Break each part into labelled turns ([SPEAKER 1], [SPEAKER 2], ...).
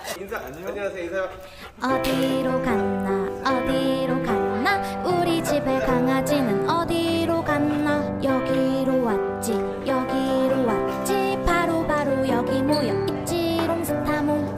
[SPEAKER 1] 인사 안녕하세요. 인사.
[SPEAKER 2] 어디로 갔나 우리 집에 강아지는 어디로 갔나 여기로 왔지 바로 여기 모여 있지롱 스타몽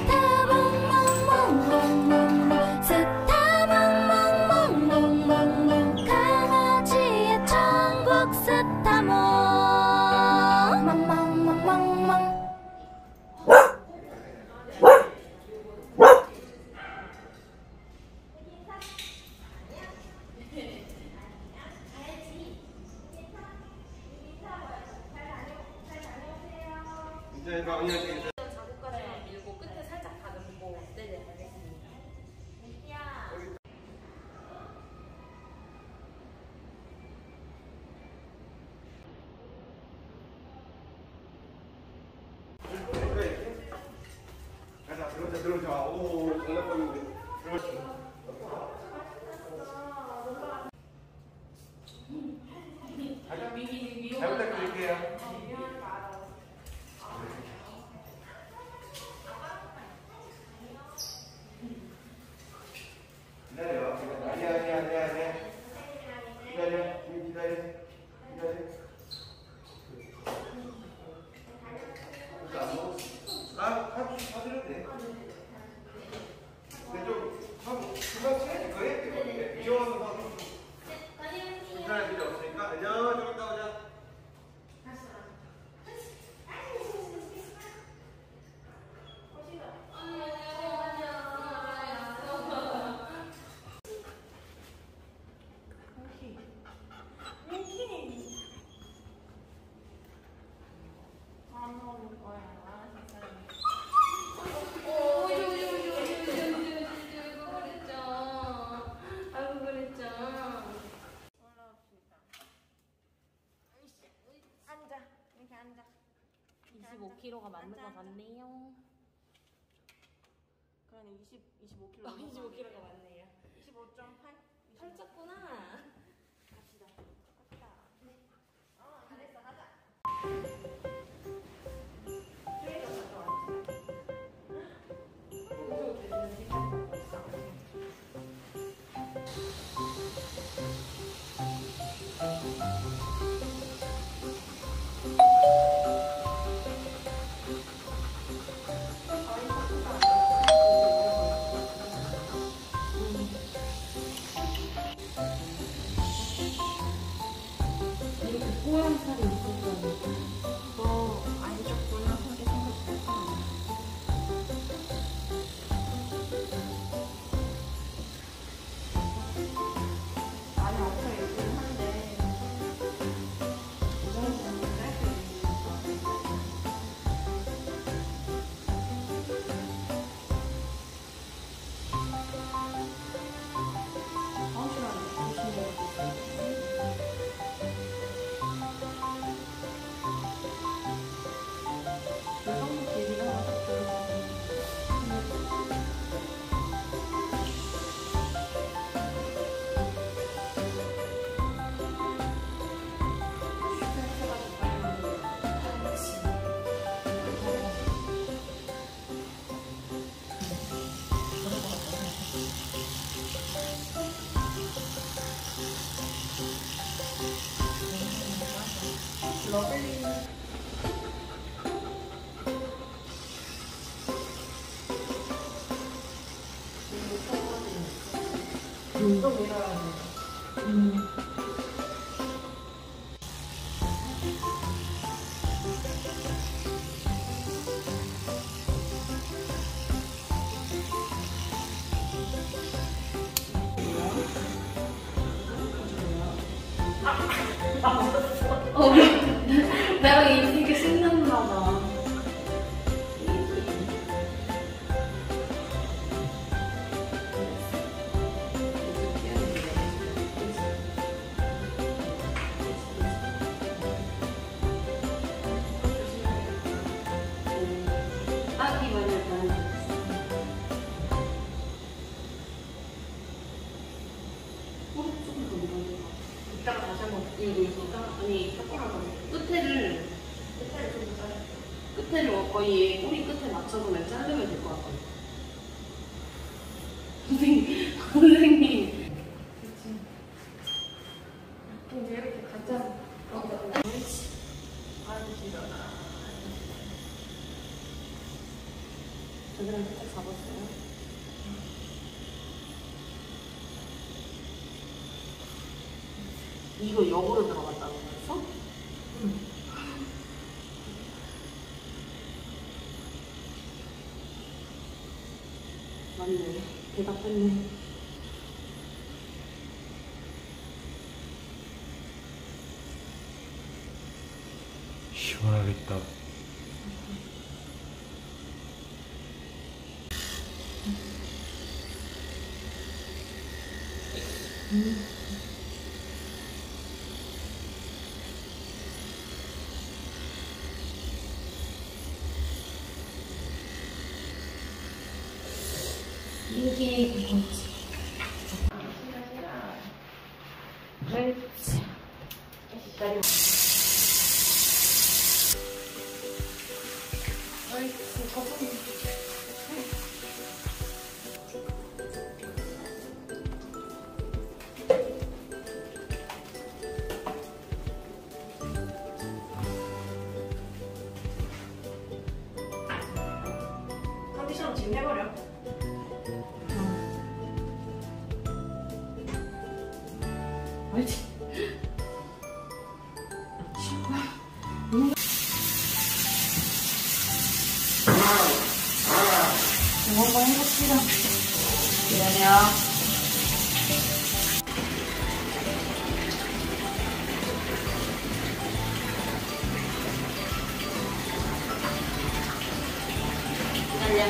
[SPEAKER 2] 스타몽몽몽몽몽 강아지의 천국 스타몽 멍멍멍멍멍.
[SPEAKER 3] 자국가를 밀고 끝에 살짝 다듬고. 네네, 알겠습니다.
[SPEAKER 1] 가자, 들어오자. 오, 장난감인데. 잘 부탁드릴게요. 기다려. 아니야. 기다려. 사드려도 돼. 근데 좀, 금방 쳐야지. 거의 위험한 거 좀. 불편할 필요 없으니까. 안녕, 좀 이따 오자.
[SPEAKER 3] 앉아. 25kg가 맞는 것 같네요.
[SPEAKER 4] 그러네 25kg.
[SPEAKER 3] 25kg가 맞네요.
[SPEAKER 4] 25.8?
[SPEAKER 3] 살쪘구나.
[SPEAKER 4] 갑시다.
[SPEAKER 3] 네.
[SPEAKER 4] 잘했어. 가자.
[SPEAKER 3] 뽀얀 살이 있었다니까.
[SPEAKER 4] 안 쪘구나. 하게 생겼다. 많이 엎쳐 있긴 한데 이건 좀 짧게 있는 러블리. 또 밀어야 돼.
[SPEAKER 3] 내가 이게 신났나 봐.
[SPEAKER 4] 이따가 다시 한번 이거 있을까? 아니 조금만 더. 끝에를 거의 꼬리 끝에 놔. 맞춰서 그냥 자르면 될 것 같거든요. 선생님.
[SPEAKER 3] 이제 이렇게 가자.
[SPEAKER 4] 저기랑 살짝 잡았어요. 이거 역으로 들어갔다고 그랬어? 맞네. 대답했네.
[SPEAKER 1] 시원하겠다.
[SPEAKER 2] 이게 그거지.
[SPEAKER 4] 그렇지. 기다려. 컨디션 지금 해버려. 알지? 이거 한번 해봅시다. 기다려. 기다려.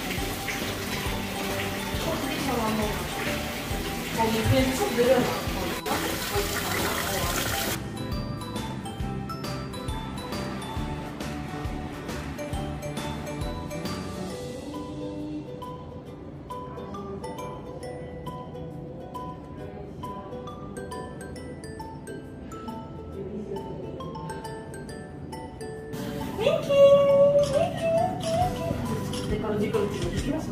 [SPEAKER 4] 컨디션 한번. 거기 그냥 쭉 내려놔. 네 거로 이렇게 했어.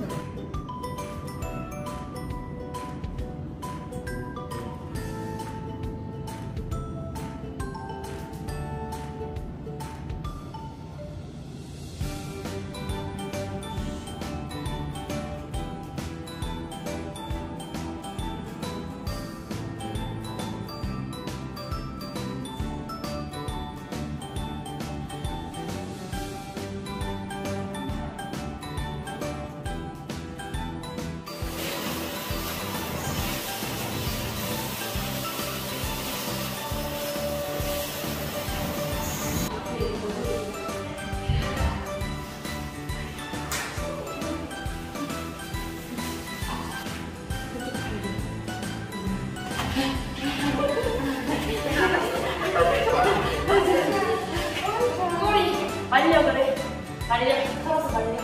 [SPEAKER 4] 말려 그래. 말려. 털어서 말려.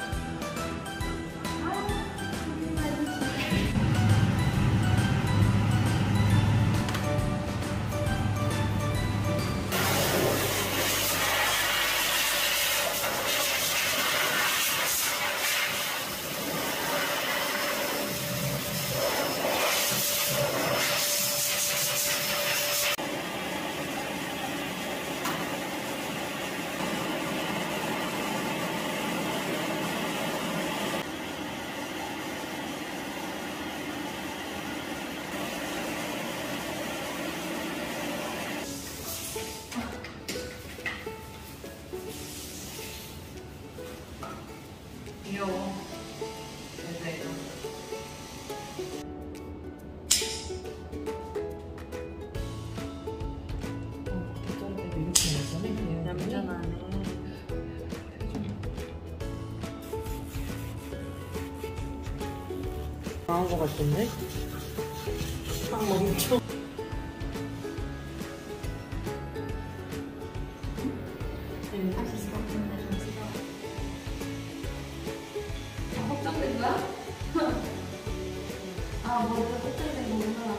[SPEAKER 4] 귀여워. 됐다. 얌전하네. 나온 것 같은데? 딱 멈춰.
[SPEAKER 3] 할수 있을 것 같은데 좀 지겨워. 걱정된 거야? 아, 머리가 걱정된 거구나.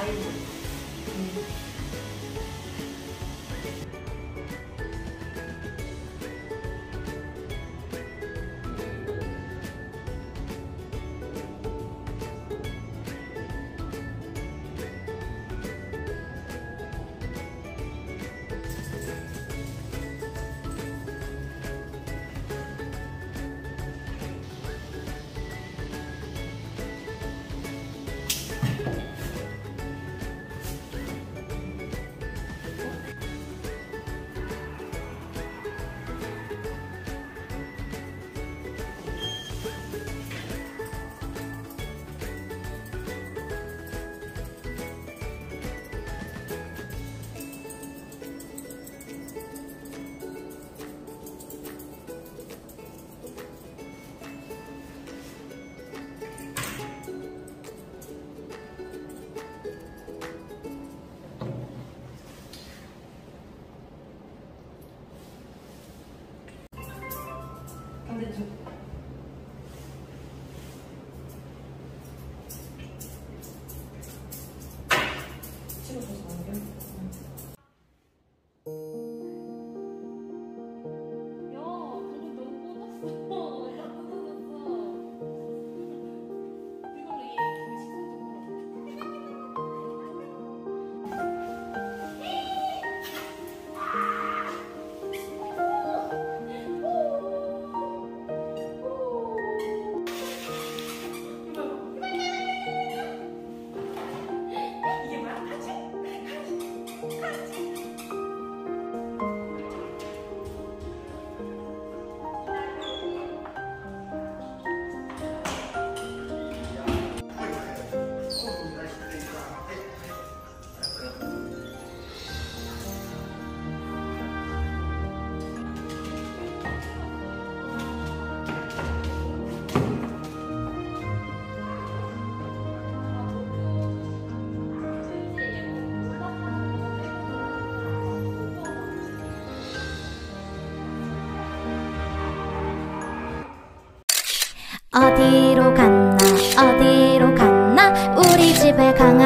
[SPEAKER 4] 반대쪽. 찍어줘서 안 돼?
[SPEAKER 3] 야, 그거 너무 꽂았어. 야, 꽂았어. 이걸로 얘 시선 좀 이게 뭐야? 같이?
[SPEAKER 2] 어디로 갔나 우리 집에 간